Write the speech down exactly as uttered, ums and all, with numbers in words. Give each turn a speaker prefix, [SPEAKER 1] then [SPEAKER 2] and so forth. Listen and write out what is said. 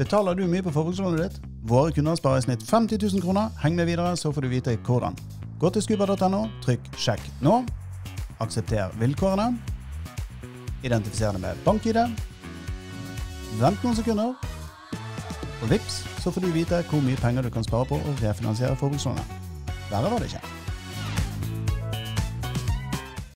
[SPEAKER 1] Betaler du mye på forbrukslånet ditt? Våre kunder sparer i snitt femti tusen kroner. Heng med videre, så får du vite hvordan. Gå til skuba punktum no, trykk sjekk nå. Aksepter vilkårene. Identifiser det med bank-I D. Vent noen sekunder. Og vips, så får du vite hvor mye penger du kan spare på og refinansiere forbrukslånet. Verre var det ikke.